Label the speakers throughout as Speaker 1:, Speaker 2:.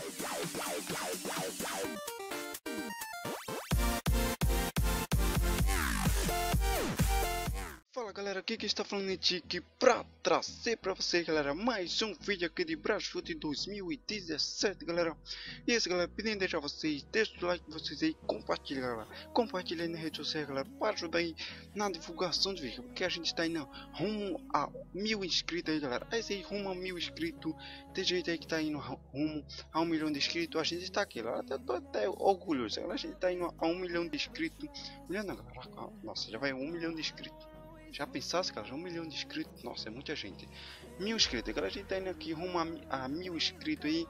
Speaker 1: Fala galera, aqui que está falando é Tiki pra trazer pra vocês, galera, mais um vídeo aqui de Brasfoot 2017, galera. E esse, galera, pedindo deixar vocês, deixa o like de vocês aí, compartilha, galera, compartilha aí na rede social, galera, para ajudar aí na divulgação do vídeo, porque a gente está indo rumo a 1000 inscritos aí, galera. Esse aí, rumo a 1000 inscritos, tem gente aí que está indo rumo a 1 milhão de inscritos, a gente está aqui, galera, eu tô até orgulhoso, galera, a gente está indo a 1 milhão de inscritos, não, galera, nossa, já vai 1 milhão de inscritos. Já pensasse, cara, 1 milhão de inscritos, nossa, é muita gente. 1000 inscritos, galera, a gente tá indo aqui rumo a 1000 inscritos aí.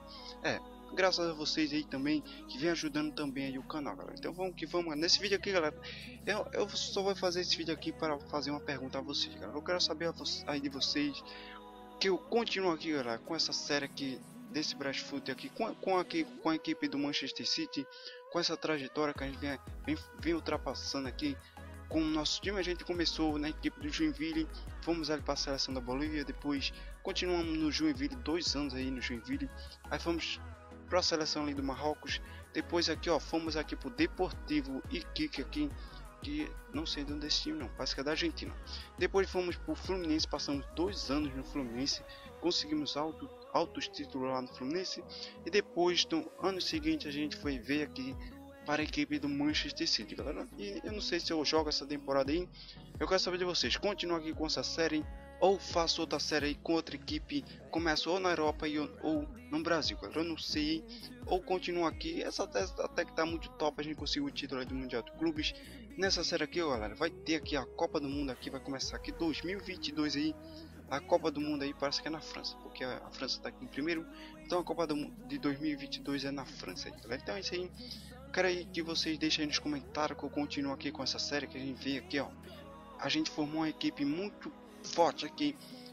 Speaker 1: Graças a vocês aí também, que vem ajudando também aí o canal, galera. Então vamos que vamos, nesse vídeo aqui, galera, eu só vou fazer esse vídeo aqui para fazer uma pergunta a vocês, galera. Eu quero saber aí de vocês, que eu continuo aqui, galera, com essa série aqui, desse Brasfoot aqui, com a equipe do Manchester City, com essa trajetória que a gente vem ultrapassando aqui. Com o nosso time, a gente começou na equipe do Joinville, fomos ali para a seleção da Bolívia, depois continuamos no Joinville, 2 anos aí no Joinville, aí fomos para a seleção ali do Marrocos, depois aqui ó, fomos aqui para o Deportivo Iquique aqui, que não sei de onde é esse time não, parece que é da Argentina. Depois fomos para o Fluminense, passamos 2 anos no Fluminense, conseguimos altos títulos lá no Fluminense, e depois no ano seguinte a gente foi ver aqui para a equipe do Manchester City, galera. E eu não sei se eu jogo essa temporada aí. Eu quero saber de vocês, continuo aqui com essa série ou faço outra série aí com outra equipe, começo ou na Europa ou no Brasil, galera. Eu não sei, ou continuo aqui. Essa tese até que tá muito top, a gente conseguiu o título aí do Mundial de Clubes. Nessa série aqui, galera, vai ter aqui a Copa do Mundo aqui, vai começar aqui 2022 aí. A Copa do Mundo aí parece que é na França, porque a França está aqui em primeiro. Então a Copa de 2022 é na França aí, galera. Então é isso aí. Quero aí que vocês deixem aí nos comentários que eu continuo aqui com essa série que a gente vê aqui, ó. A gente formou uma equipe muito forte aqui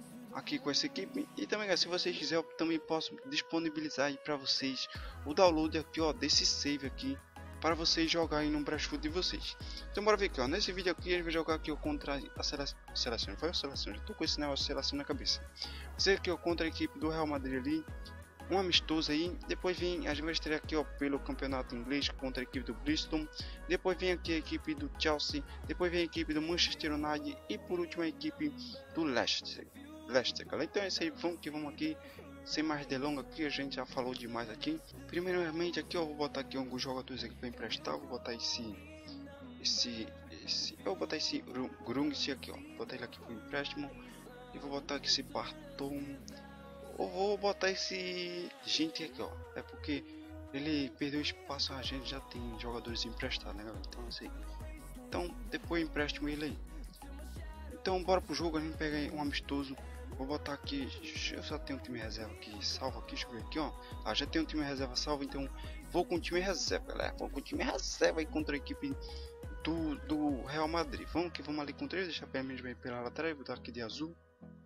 Speaker 1: com essa equipe. E também, se vocês quiserem, eu também posso disponibilizar aí para vocês o download aqui, ó, desse save aqui, para vocês jogarem no Brasfoot de vocês. Então bora ver aqui, ó. Nesse vídeo aqui a gente vai jogar aqui ó, contra a seleção. Foi a seleção, já tô com esse negócio de seleção na cabeça. Esse aqui ó, contra a equipe do Real Madrid ali. Um amistoso aí, depois vem a gente vai estrear aqui ó, pelo campeonato inglês contra a equipe do Bristol, depois vem aqui a equipe do Chelsea, depois vem a equipe do Manchester United e por último a equipe do Leicester, galera. Então é isso aí, vamos aqui, sem mais delongas aqui, a gente já falou demais aqui. Primeiramente aqui eu vou botar aqui alguns jogadores aqui para emprestar, vou botar eu vou botar esse Grungs aqui ó, vou botar ele aqui para empréstimo e vou botar aqui esse Barton. Eu vou botar esse gente aqui ó, é porque ele perdeu espaço, a gente já tem jogadores emprestados, né galera? Então assim, então depois empréstimo ele aí. Então bora pro jogo, a gente pega um amistoso. Vou botar aqui, eu só tenho um time reserva aqui salvo aqui, deixa eu ver aqui ó. Já tem um time reserva salvo, então vou com o time reserva, galera. Vou com o time reserva aí contra a equipe do Real Madrid. Vamos que vamos ali contra ele, deixar pelo menos bem pela lateral, vou botar aqui de azul.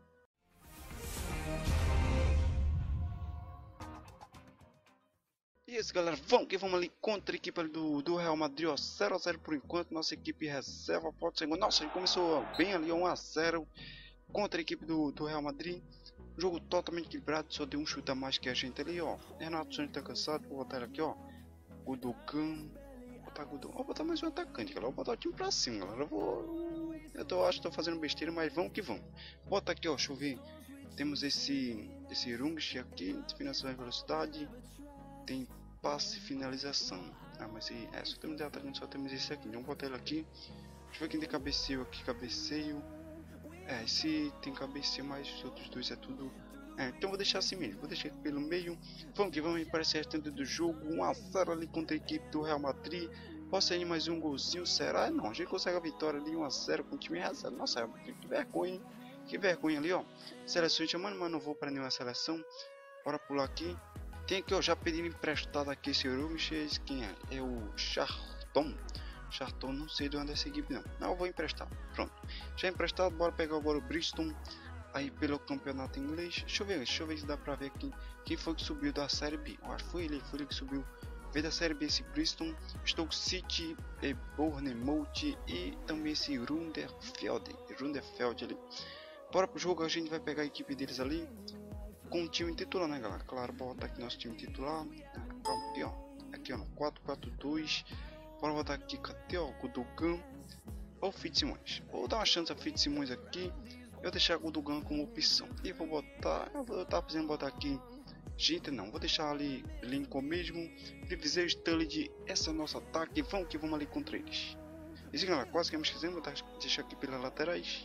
Speaker 1: E isso, galera, vamos ali contra a equipe do Real Madrid, ó, 0 a 0 por enquanto, nossa equipe reserva, pode ser, nossa, ele começou bem ali, 1 a 0 contra a equipe do Real Madrid, jogo totalmente equilibrado, só deu um chute a mais que a gente ali, ó, Renato Santos tá cansado, vou botar ele aqui, ó, Gundogan, vou botar mais um atacante, galera, vou botar o time pra cima, galera, acho que tô fazendo besteira, mas vamos que vamos, bota aqui, ó, deixa eu ver, temos esse Rungish aqui, finalização e velocidade, tem passe e finalização. Mas só temos de atacante, só temos esse aqui. Vamos botar ele aqui. Deixa eu ver quem tem cabeceio aqui. Cabeceio. Esse tem cabeceio, mas os outros dois é tudo. Então vou deixar assim mesmo. Vou deixar aqui pelo meio. Vamos que vamos para esse restante do jogo. 1 a 0 ali contra a equipe do Real Madrid. Pode sair mais um golzinho. Será? Não, a gente consegue a vitória ali 1 a 0 com o time reserva. Nossa, que vergonha, hein? Que vergonha ali, ó. Seleção chamando, mas não vou para nenhuma seleção. Bora pular aqui. Tem aqui, ó, já pedindo emprestado aqui esse Rumiches, quem é? É o Charton, não sei de onde é essa equipe não. Não, eu vou emprestar, pronto. Já emprestado, bora pegar agora o Bristol, aí pelo campeonato inglês. Deixa eu ver se dá pra ver aqui quem foi que subiu da Série B. Eu acho que foi ele que subiu, veio da Série B esse Bristol, Stoke City, Bournemouth e também esse Runderfeld ali. Bora pro jogo, a gente vai pegar a equipe deles ali. com o time titular, né, galera? Claro, bora botar aqui nosso time titular. Aqui, ó. Aqui, ó, 4-4-2. Bora botar aqui, cadê, ó, o Gundogan ou Fitzsimons. Vou dar uma chance a Fitzsimons aqui. Eu deixar o Gundogan como opção. E vou botar, eu vou estar fazendo botar aqui. Gente, não, vou deixar ali Lincoln mesmo. Previsei o Sturridge, esse é o nosso ataque. Vamos que vamos ali contra eles. E sim, galera, quase que me esquecendo, vou deixar aqui pelas laterais.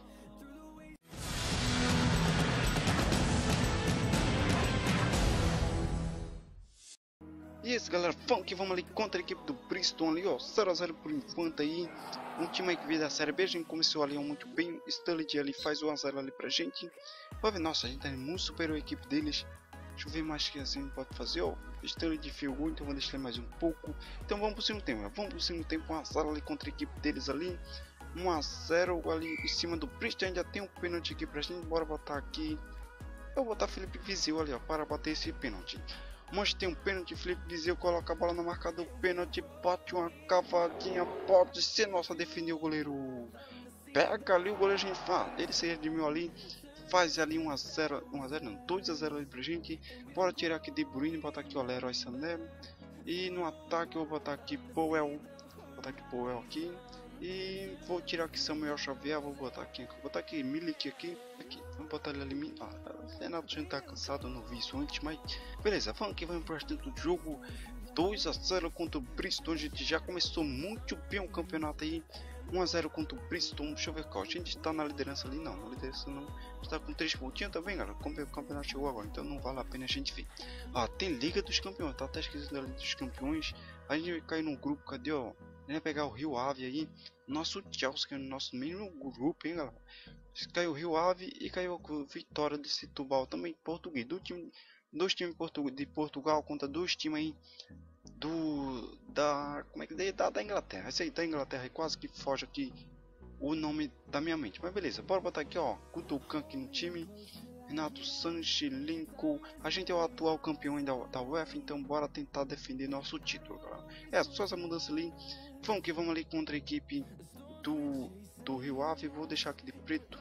Speaker 1: E esse, galera, vamos que vamos ali contra a equipe do Bristol ali, ó, 0 a 0 por enquanto aí. Um time aí que veio da Série B, a gente começou ali muito bem. Sturridge ali faz o 1 a 0 ali pra gente. Vai ver, nossa, a gente tá muito superior a equipe deles. Deixa eu ver mais que assim pode fazer, ó. Sturridge fez o gol, então vou deixar ele mais um pouco. Então vamos pro segundo tempo, né? Vamos pro segundo tempo, 1 a 0 ali contra a equipe deles ali. 1 a 0 ali em cima do Bristol, ainda tem um pênalti aqui pra gente, bora botar aqui. Eu vou botar Felipe Viseu ali, ó, para bater esse pênalti. Mas tem um pênalti, Felipe Viseu coloca a bola na marca do pênalti, bate uma cavadinha, pode ser, nossa, defendeu o goleiro. Pega ali o goleiro, a gente fala, ele se redimiu ali, faz ali 1 a 0, 1 a 0 não, 2 a 0 ali pra gente. Bora tirar aqui De Bruyne, botar aqui o Leroy Sané. E no ataque eu vou botar aqui Powell, aqui. E vou tirar aqui Samuel Xavier, vou botar aqui Milik aqui, vamos botar ele ali. Renato já tá cansado, não vi isso antes, mas beleza, vamos que vamos para o restante do jogo. 2 a 0 contra o Bristol, a gente já começou muito bem o campeonato aí. 1 a 0 contra o Bristol, deixa eu ver qual, a gente está na liderança ali, não, na liderança não, está com 3 pontinhos também, galera, como o campeonato chegou agora, então não vale a pena a gente ver. Tem Liga dos Campeões, tá até esquecido da Liga dos Campeões, a gente vai cair no grupo, cadê, ó, a gente vai pegar o Rio Ave aí, nosso Chelsea, que é o nosso mesmo grupo, hein, galera. Caiu o Rio Ave e caiu a Vitória de Setúbal, também português, dois times de Portugal contra dois times aí da Inglaterra. Esse aí da Inglaterra quase que foge aqui o nome da minha mente, mas beleza, bora botar aqui, ó, Gundogan aqui no time, Renato Sanches, Lincoln, a gente é o atual campeão da UEFA, então bora tentar defender nosso título, galera. Só essa mudança ali. Vamos que vamos ali contra a equipe do Rio Ave, vou deixar aqui de preto.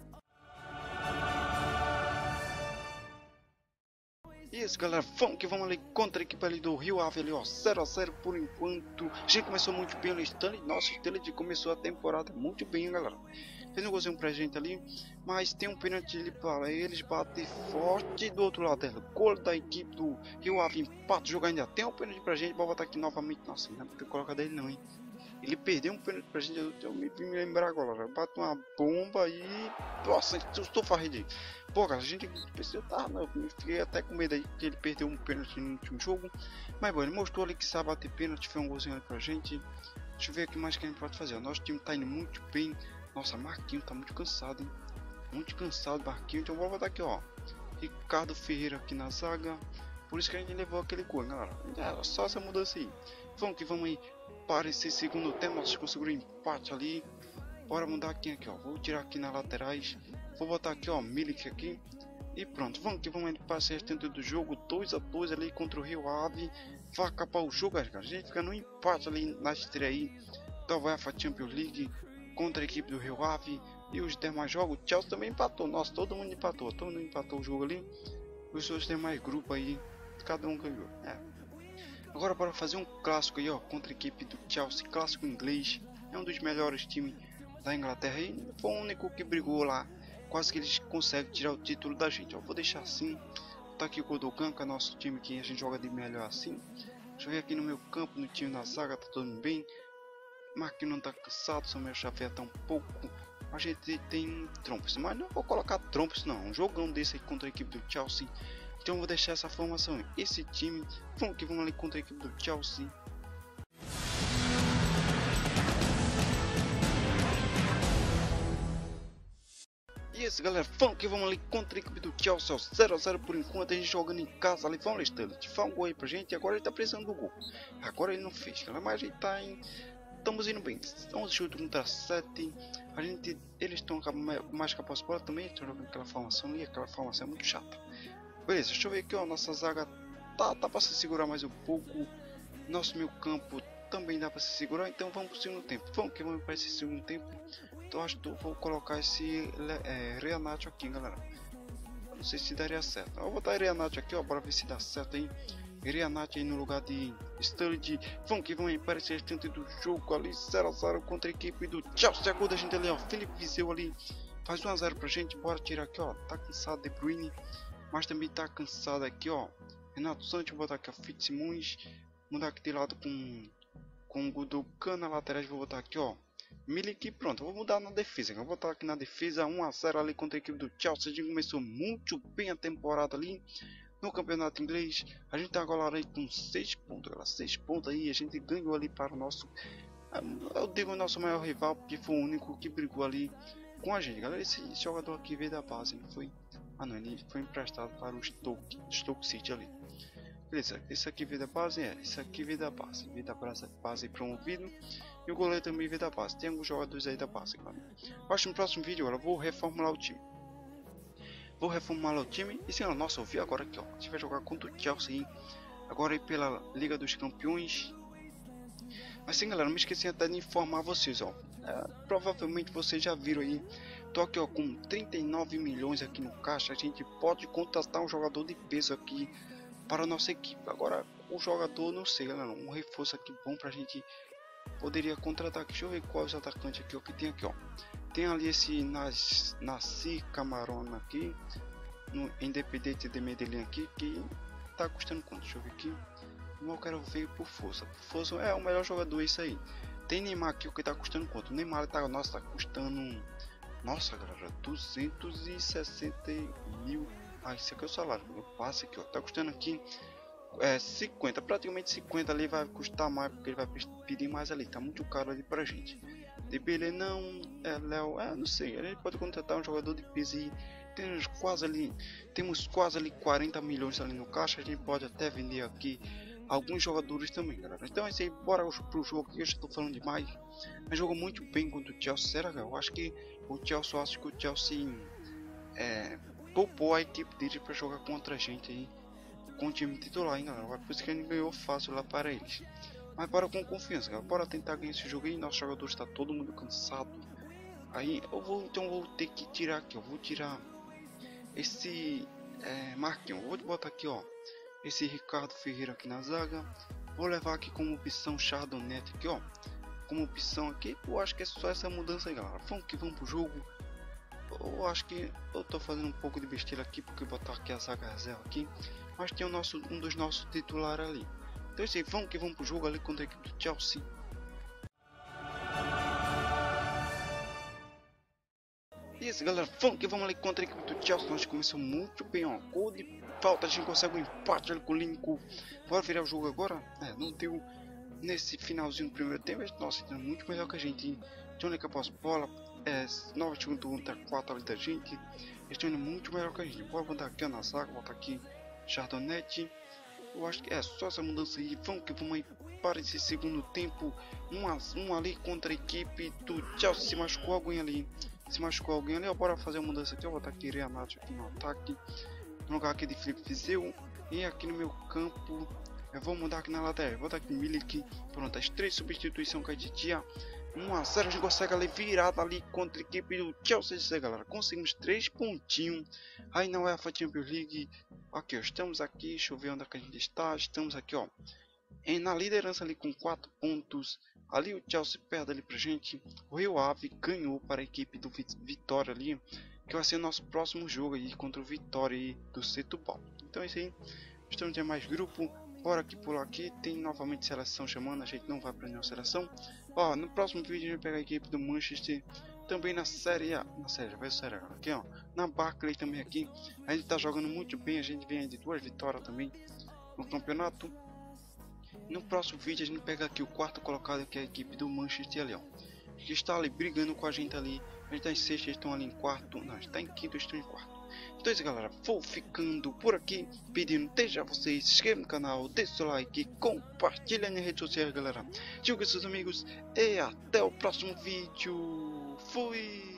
Speaker 1: E isso, galera, vamos que vamos ali contra a equipe ali do Rio Ave ali, ó, 0 a 0 por enquanto. A gente começou muito bem o Stanley, nossa, Stanley começou a temporada muito bem, galera. Fez um golzinho pra gente ali, mas tem um pênalti ali para eles bater forte do outro lado dela. Gol da equipe do Rio Ave, empate, jogo ainda tem um pênalti pra gente, vou botar aqui novamente, nossa, não é porque coloca dele não, hein. Ele perdeu um pênalti pra gente, eu me lembrar agora, bate uma bomba e... Nossa, eu estou farrido. Pô, cara, a gente pensou, eu fiquei até com medo aí que ele perdeu um pênalti no último jogo. Mas bom, ele mostrou ali que sabe bater pênalti, foi um golzinho ali pra gente. Deixa eu ver o que mais que a gente pode fazer. O nosso time tá indo muito bem. Nossa, Marquinhos tá muito cansado, hein. Muito cansado, Marquinhos. Então vou botar aqui, ó, Ricardo Ferreira aqui na zaga. Por isso que a gente levou aquele gol, galera. Só essa mudança aí. Vamos que vamos aí para esse segundo tempo. Nós conseguimos um empate ali. Bora mudar aqui, ó. Vou tirar aqui nas laterais. Vou botar aqui, ó, Milik aqui. E pronto, vamos que vamos para esse restante do jogo. 2 a 2 ali contra o Rio Ave. Vai acabar o jogo, cara. A gente fica no empate ali na estreia aí da UEFA Champions League contra a equipe do Rio Ave. E os demais jogos, o Chelsea também empatou. Nossa, todo mundo empatou o jogo ali. Os seus demais grupos aí, cada um ganhou. Agora bora fazer um clássico aí, ó, contra a equipe do Chelsea, clássico inglês. É um dos melhores times da Inglaterra e foi o único que brigou lá. Quase que eles conseguem tirar o título da gente, ó. Vou deixar assim. Tá aqui o Gundogan, que é nosso time que a gente joga de melhor assim. Deixa eu ver aqui no meu campo, no time da zaga, tá todo bem. Marquinhos não tá cansado, Samuel Xavier tá um pouco. A gente tem Trompos, mas não vou colocar Trompos não. Um jogão desse aí contra a equipe do Chelsea. Então eu vou deixar essa formação, esse time. Vamos que vamos ali contra a equipe do Chelsea. E esse, galera, vamos que vamos ali contra a equipe do Chelsea, 0 a 0 por enquanto, a gente jogando em casa ali. Vamos, Stanley, faz um gol aí pra gente. Agora ele tá precisando do gol. Agora ele não fez, galera, mas a gente tá em... Estamos indo bem, 11 chutes contra 7. Eles estão mais com a posse de bola também. Estão jogando aquela formação ali, aquela formação é muito chata. Beleza, deixa eu ver aqui, ó, nossa zaga tá para se segurar mais um pouco. Nosso meio campo também dá para se segurar, então vamos pro segundo tempo. Vamos que vamos para esse segundo tempo. Então acho que eu vou colocar esse Renato aqui, galera. Não sei se daria certo. Eu vou botar Irianati aqui, ó, bora ver se dá certo aí. Irianati aí no lugar de Sturridge. Vamos que vão aparecer restante do jogo ali, 0 a 0 contra a equipe do Chelsea. Gol da gente ali, ó, Felipe Viseu ali faz 1 a 0 pra gente. Bora tirar aqui, ó, tá cansado De Bruyne, mas também tá cansado aqui, ó, Renato Santos. Vou botar aqui, ó, Fitzsimmons. Mudar aqui de lado com o Gundogan na lateral. Vou botar aqui, ó, Milik. Pronto, vou mudar na defesa. Eu vou botar aqui na defesa 1 a 0 ali contra a equipe do Chelsea. A gente começou muito bem a temporada ali no campeonato inglês. A gente tá agora aí com 6 pontos, galera. 6 pontos aí. A gente ganhou ali para o nosso, eu digo, o nosso maior rival, porque foi o único que brigou ali com a gente, galera. Esse jogador aqui veio da base, ele foi, não, ele foi emprestado para o Stoke City ali. Beleza, esse aqui veio da base, esse aqui veio da base, base promovido. E o goleiro também veio da base. Tem alguns jogadores aí da base, claro. Acho que no próximo vídeo eu vou reformular o time. E sim, nossa, eu vi agora aqui, ó. A gente vai jogar contra o Chelsea aí, agora aí pela Liga dos Campeões. Mas sim, galera, não me esqueci até de informar vocês, ó. Provavelmente vocês já viram aí. Tô aqui, ó, com 39 milhões aqui no caixa. A gente pode contratar um jogador de peso aqui para a nossa equipe. Agora, o jogador, não sei, galera, um reforço aqui bom pra gente poderia contratar aqui. Deixa eu ver qual os atacantes aqui, o que tem aqui, ó. Tem ali esse Nasci Camarona aqui, no Independente de Medellín aqui, que tá custando quanto? Deixa eu ver aqui. Eu quero ver por força. Por força é o melhor jogador, isso aí. Tem Neymar aqui, o que tá custando quanto? O Neymar tá, nossa, tá custando, nossa, galera, 260 mil. Ah, esse aqui é o salário, eu passo aqui, ó, tá custando aqui 50, praticamente 50 ali, vai custar mais, porque ele vai pedir mais ali, tá muito caro ali pra gente. Dembélé não, Léo, não sei, a gente pode contratar um jogador de peso e temos quase ali 40 milhões ali no caixa. A gente pode até vender aqui alguns jogadores também, galera. Então é isso aí, bora pro jogo, que eu já estou falando demais. Mas jogou muito bem contra o Chelsea, será que eu acho que o Chelsea poupou a equipe dele para jogar contra a gente aí com o time titular, hein, galera. Por isso que a gente ganhou fácil lá para eles. Mas bora com confiança, galera. Bora tentar ganhar esse jogo aí. Nosso jogador está todo mundo cansado. Aí eu vou ter que tirar aqui, eu vou tirar esse Marquinhos. Vou botar aqui, ó, esse Ricardo Ferreira aqui na zaga. Vou levar aqui como opção Chardonnay aqui, ó, como opção aqui. Eu acho que é só essa mudança aí, galera. Vamos pro jogo. Eu acho que eu tô fazendo um pouco de besteira aqui, porque botar aqui a zaga reserva aqui, mas tem um dos nossos titulares ali. Então assim, vamos pro jogo ali contra a equipe do Chelsea. Isso, galera, vamos ali contra a equipe do Chelsea. Nós começamos muito bem, ó, gol de falta, a gente consegue um empate ali com o Lincoln. Bora virar o jogo agora. Não deu nesse finalzinho do primeiro tempo. Nossa, tá muito melhor que a gente. Johnny com a posse bola, 9 segundos contra 4 ali da gente. Eles estão indo muito melhor que a gente. Bora botar aqui na zaga, botar aqui Chardonnay. Eu acho que é só essa mudança aí. Vamos aí para esse segundo tempo. 1 a 1 ali contra a equipe do Chelsea. Se machucou alguém ali. Bora fazer uma mudança aqui. Eu vou botar aqui Irianati aqui no ataque, no lugar aqui de Felipe Viseu. E aqui no meu campo eu vou mudar aqui na lateral. Vou botar aqui Milik. Pronto, as 3 substituições que a gente tinha. 1 a 0, a gente consegue ali virada ali contra a equipe do Chelsea, galera. Conseguimos 3 pontinhos aí na UEFA Champions League. Aqui, ó, estamos aqui, deixa eu ver onde é que a gente está. Estamos aqui, ó, na liderança ali com 4 pontos. Ali o Chelsea perde ali pra gente. O Rio Ave ganhou para a equipe do Vitória ali, que vai ser o nosso próximo jogo aí contra o Vitória aí do Setúbal. Então é isso aí, estamos em mais grupo. Bora aqui por aqui, tem novamente seleção chamando, a gente não vai para nenhuma seleção. Ó, no próximo vídeo a gente vai pegar a equipe do Manchester, também na Série A, vai ser aqui, ó, na Barclay também aqui. A gente tá jogando muito bem, a gente vem aí de 2 vitórias também no campeonato. No próximo vídeo a gente pega aqui o 4º colocado, que é a equipe do Manchester ali, ó, que está ali brigando com a gente ali. A gente tá em 6º, eles estão ali em 4º, não, a gente tá em 5º, eles estão em 4º. Então é isso, galera, vou ficando por aqui, pedindo desde a vocês, se inscreva no canal, deixe seu like, compartilha nas redes sociais, galera, divulgue com seus amigos e até o próximo vídeo. Fui!